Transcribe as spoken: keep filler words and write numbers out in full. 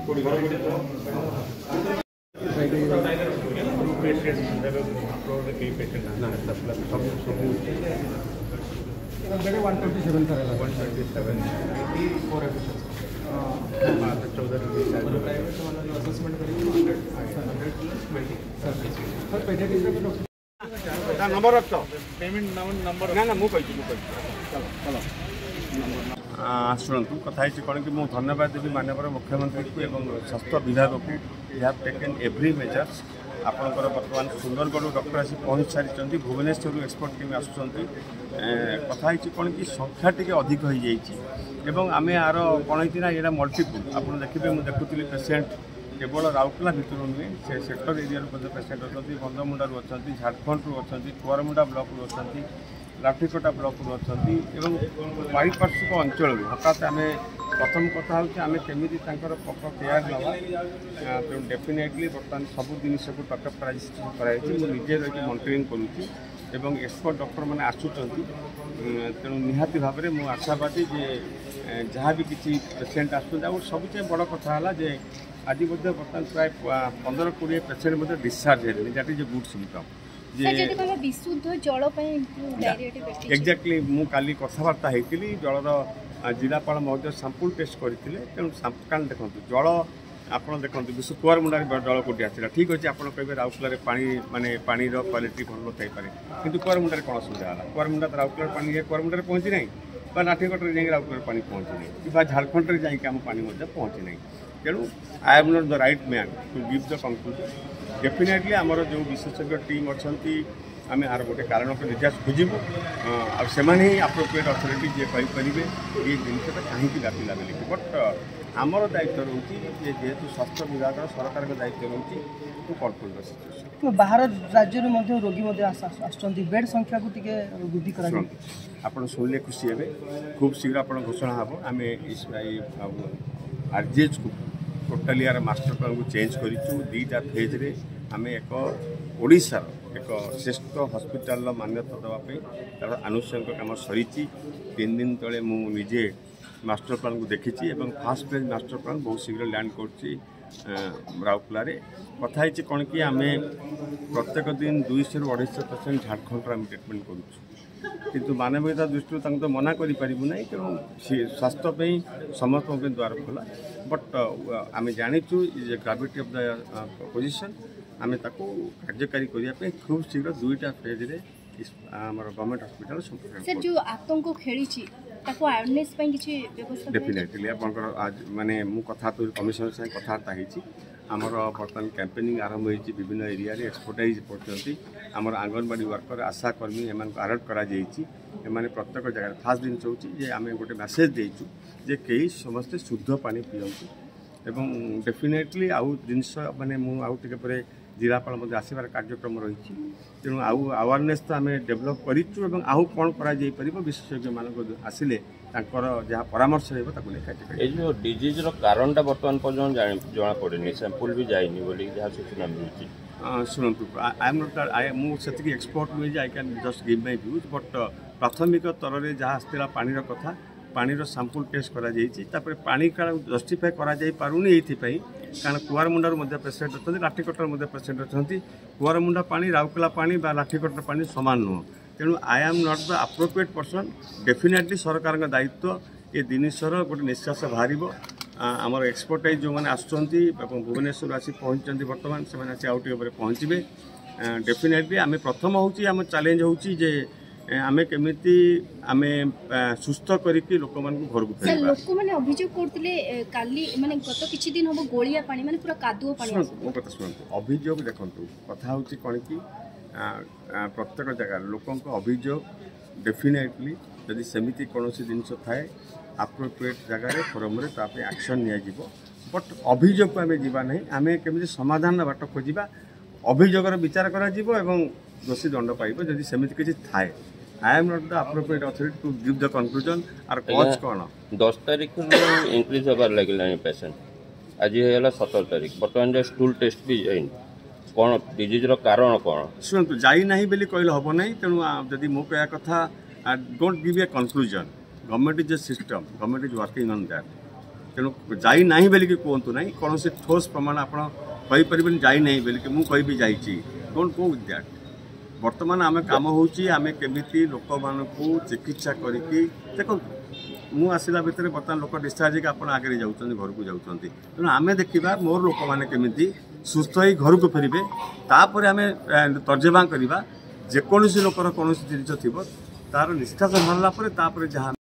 Number रख payment number ना ना मुझे शुणु कथा कौन कि मुझे धन्यवाद देवी माननीय मुख्यमंत्री को एवं स्वास्थ्य विभाग को हैव टेकन एवरी मेजर्स आपंकर बर्तमान सुंदरगढ़ डॉक्टर आसी पहुँच सारी भुवनेश्वर एक्सपर्ट टीम आसुँच कथा कौन कि संख्या टी अधिक हो जाए आम यार कौन है यहाँ मल्टीपुल आप देखिए मुझे देखुली पेसेंट केवल राउरकेला भितर नुहे से सेक्टर एरिया पेसेंट अच्छा बंधमुंडा अच्छा झारखंड अच्छा कुआरमुंडा ब्लॉक अच्छा लाठीकोटा ब्लॉक अच्छा पारिपार्श्विक अंचल हठात आम प्रथम कथा आम केमी प्रपर केयर नवा तेणु डेफिनेटली बर्तमान सब जिनस को टकअप कराई निजे रही मनिटरिंग करुँची एवं एक्सपर्ट डॉक्टर मैंने आसुँच तेणु निहाती भाव में मुझे आशावादी जे जहाँ भी किसी पेसेंट आसुँच सबुचे बड़ कथा है आज बर्तमान प्राय पंद्रह कोड़े पेसेंट डिस्चार्ज है that is a good symptom विशुद्ध जल एक्जाक्टली मु काली कथबार्ता होती जलर जिलापाल महोदय सैंपल टेस्ट करते तेणु कारण देखो जल आप देखो विश्व कुआरमुंडा जल कोटी आसला ठीक अच्छे आप कहे राउरकेला पानी माने पानी क्वालिटी भल नई पारे कि कुआरमुंडा कौन असुविधा है कुआरमुंडा राउरकेला पानी कुआरमुंडा पहुँची ना लाठीकोटे जाए राउरकेला पानी पहुँची ना कि झारखंड में जाकि आम पानी पहुँची ना तेणु I am not the right man to give the conclusion definitely आमर जो विशेषज्ञ टीम अच्छा आम यार गोटे कारण को निजास खोजबू आने ही अप्रोप्रिएट अथॉरिटी जी करेंगे ये जिनसा कहीं व्यापिला बोलिए बट आमर दायित्व रोचे जेहेतु स्वास्थ्य विभाग सरकार दायित्व रोचे टू कंट्रोल द सिचुएशन बाहर राज्य रोगी आसुँच बेड संख्या को वृद्धि कर आप शुणिले खुशी हे खूब शीघ्र आप घोषणा हम आम आरजीएच को टोटाली यार मास्टर प्लान को चेंज करूँ दीटा फेज रे आम एक ओडिशार एक श्रेष्ठ हॉस्पिटल मान्यता देवाई तार आनुष्ठानिक कम सरी तीन दिन तले मुझे मास्टर प्लान को देखी फास्ट फेज मास्टर प्लान बहुत शीघ्र लैंड कर राउरकेला कथा कौन कि आम प्रत्येक दिन दुईश रु अढ़ाई परसेंट झारखंड आम ट्रिटमेंट करूँ किंतु मानवीयता दृष्टि तो मना करें ना तेणु स्वास्थ्य समस्त द्वार खोला बट आम जाचु ग्राविटी ऑफ द पोजिशन आम कार्यकारी करने खूब शीघ्र दुईटा फेज रे आम गवर्नमेंट हॉस्पिटल सर जो आतंक खेली डेफिनेटली आप माने मु कथा तो कमिशनर से कथबार्ता होती आमर बर्तमान कैंपेनिंग आरंभ होती विभिन्न एरिया एक्सपर्टाइज पड़ती आमर आंगनवाड़ी वर्कर आशा कर्मी एम अलर्ट कर प्रत्येक जगह फास्ट जिन हूँ आम गोटे मेसेज देचु जे कई समस्ते शुद्ध पानी पीयंतु एवं डेफिनेटली आउ जिनस माने मु आउ टिके परे जिलापाल आसबार कार्यक्रम रही तेणु आउ अवेयरनेस तो आम डेभलप करूँ आउ कौन कर विशेषज्ञ मान आसिले जहाँ परामर्श ये जो डिजीज कारणटा बर्तमान पर्यटन जना पड़े सैंपल भी जाइनी बोली जहाँ सूचना मिलूँ शुणु आई एम नॉट आई मुझे एक्सपर्ट नुहे I can just give my views but प्राथमिक स्तर में जहाँ आसला पानी कथा पानी सैंपल टेस्ट कर पानी का जस्टिफाए कर कारण कुआरमुंडार पेसेंट अच्छा लाठीकोटार पेसेंट अच्छा कुआरमुंडा पानी राउरकेला पानी लाठीकोटार पानी सामान नुह तेणु I am not the appropriate person definitely सरकार दायित्व ये जिनसर गोटे निश्वास बाहर आमर एक्सपर्टाइज जो मैंने आसुँच भुवनेश्वर आसी पहुँचती बर्तमान से आसी आउट पहुँचे डेफिनेटली आम प्रथम हूँ आम चैलेंज हूँ जे आमे केमिति आमे सुस्थ करिकि लोक मान को घर को फेर लोक माने अभियोग करथिले काली माने गत किछि दिन होबो गोलिया पानी माने पूरा कादुओ पानी मो कथा सुनतु अभियोग देखंतु कथा होछि कोन कि प्रत्येक जगह लोकन को अभियोग डेफिनेटली यदि सेमिति कोनोसी जिंस थाए अप्रोप्रिएट जगह रे फोरम रे तापे एक्शन निया जिवो बट अभियोग को आमे जीवा नहीं आमे केमिति समाधान बाट खोजिबा अभियोगर विचार करा जिवो एवं दोषी दंड पाइबो यदि सेमिति किछि थाए I am not the appropriate authority to give the conclusion आर कॉज कोन दस तारीख नु इंक्रीज होबार लागिलानी पेशेंट आज हेला सत्रह तारीख बर्तमान जो स्टूल टेस्ट भी जाइन कोन डिजीज रो कारण कोन सुनतु जाई नाही बेली कहले हबो नाही तेनु यदि मो कहया कथा don't give a conclusion government is a system government is working on that तेणु जाई नहीं बोलिकी कहतु ना कौन से ठोस प्रमाण आपपर जाई नहीं बोलिकी मुझे कहि जाइए डोंट गो विथ दैट। बर्तमान आम कम होमें केमी लोक मान चिकित्सा करके देखो मु आसला भितर बर्तमान लोक डिस्चार्ज आप आगे जाऊँ घर को जाऊँगी तेणु आम देखा मोर लोक मैंने केमी सुस्थ हो घर को फेरबे तापर आम तर्जमा करवा जेकोसी लोकर कौन जिन थी तार निष्कासन हरला जहाँ